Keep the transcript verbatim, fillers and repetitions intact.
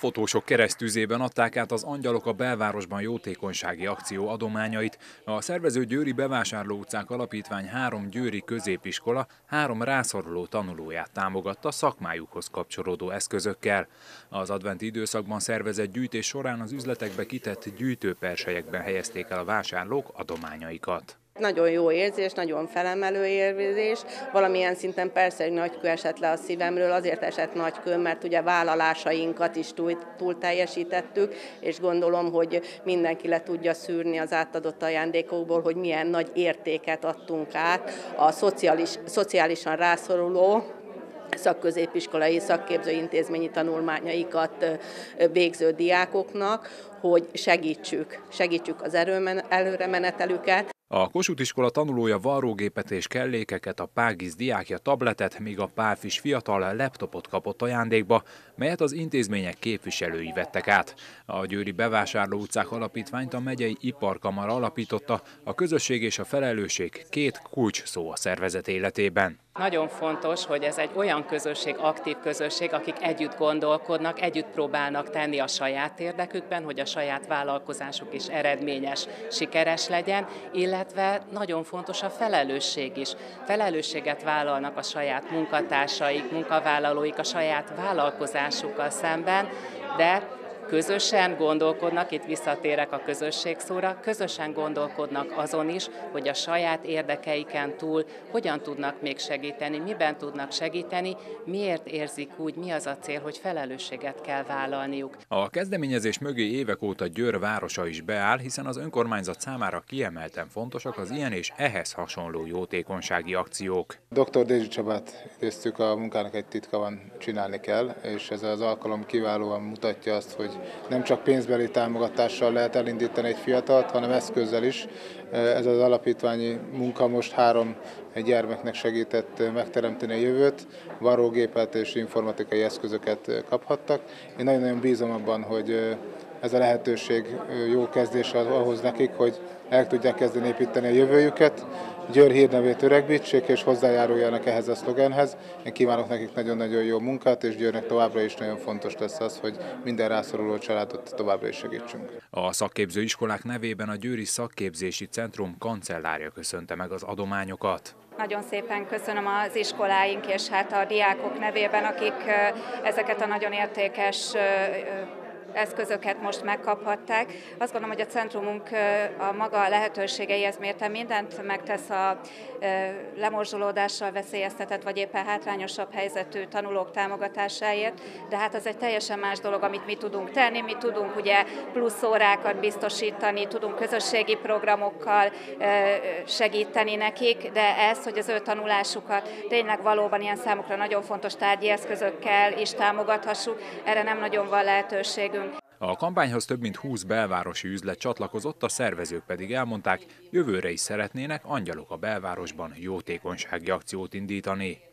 Fafotósok keresztüzében adták át az Angyalok a belvárosban jótékonysági akció adományait. A szervező Győri Bevásárló utcák Alapítvány három győri középiskola három rászoruló tanulóját támogatta szakmájukhoz kapcsolódó eszközökkel. Az adventi időszakban szervezett gyűjtés során az üzletekbe kitett gyűjtőperselyekben helyezték el a vásárlók adományaikat. Nagyon jó érzés, nagyon felemelő érzés, valamilyen szinten persze egy nagy kő esett le a szívemről, azért esett nagy kő, mert ugye vállalásainkat is túl, túl teljesítettük, és gondolom, hogy mindenki le tudja szűrni az átadott ajándékokból, hogy milyen nagy értéket adtunk át a szociális, szociálisan rászoruló, szakközépiskolai, szakképző intézményi tanulmányaikat végző diákoknak, hogy segítsük, segítsük az előremenetelüket. A Kossuth iskola tanulója varrógépet és kellékeket, a Págiz diákja tabletet, míg a Pálffis fiatal laptopot kapott ajándékba, melyet az intézmények képviselői vettek át. A Győri Bevásárló utcák Alapítványt a megyei iparkamara alapította, a közösség és a felelősség két kulcs szó a szervezet életében. Nagyon fontos, hogy ez egy olyan közösség, aktív közösség, akik együtt gondolkodnak, együtt próbálnak tenni a saját érdekükben, hogy a saját vállalkozásuk is eredményes, sikeres legyen, illetve nagyon fontos a felelősség is. Felelősséget vállalnak a saját munkatársaik, munkavállalóik a saját vállalkozásukkal szemben, de közösen gondolkodnak, itt visszatérek a közösség szóra, közösen gondolkodnak azon is, hogy a saját érdekeiken túl hogyan tudnak még segíteni, miben tudnak segíteni, miért érzik úgy, mi az a cél, hogy felelősséget kell vállalniuk. A kezdeményezés mögé évek óta Győr városa is beáll, hiszen az önkormányzat számára kiemelten fontosak az ilyen és ehhez hasonló jótékonysági akciók. doktor Dézsi Csabát idéztük, a munkának egy titka van, csinálni kell, és ez az alkalom kiválóan mutatja azt, hogy nem csak pénzbeli támogatással lehet elindítani egy fiatalt, hanem eszközzel is. Ez az alapítványi munka most három gyermeknek segített megteremteni a jövőt, varrógépet és informatikai eszközöket kaphattak. Én nagyon-nagyon bízom abban, hogy ez a lehetőség jó kezdés ahhoz nekik, hogy el tudják kezdeni építeni a jövőjüket, Győr hírnevét öregbítsék és hozzájáruljanak ehhez a szlogenhez. Én kívánok nekik nagyon-nagyon jó munkát, és Győrnek továbbra is nagyon fontos lesz az, hogy minden rászoruló családot továbbra is segítsünk. A szakképző iskolák nevében a Győri Szakképzési Centrum kancellárja köszönte meg az adományokat. Nagyon szépen köszönöm az iskoláink és hát a diákok nevében, akik ezeket a nagyon értékes eszközöket most megkaphatták. Azt gondolom, hogy a centrumunk a maga lehetőségeihez mérten mindent megtesz a lemorzsolódással veszélyeztetett, vagy éppen hátrányosabb helyzetű tanulók támogatásáért, de hát az egy teljesen más dolog, amit mi tudunk tenni. Mi tudunk ugye plusz órákat biztosítani, tudunk közösségi programokkal segíteni nekik, de ez, hogy az ő tanulásukat tényleg valóban ilyen számukra nagyon fontos tárgyi eszközökkel is támogathassuk, erre nem nagyon van lehetőségünk. A kampányhoz több mint húsz belvárosi üzlet csatlakozott, a szervezők pedig elmondták, jövőre is szeretnének Angyalok a belvárosban jótékonysági akciót indítani.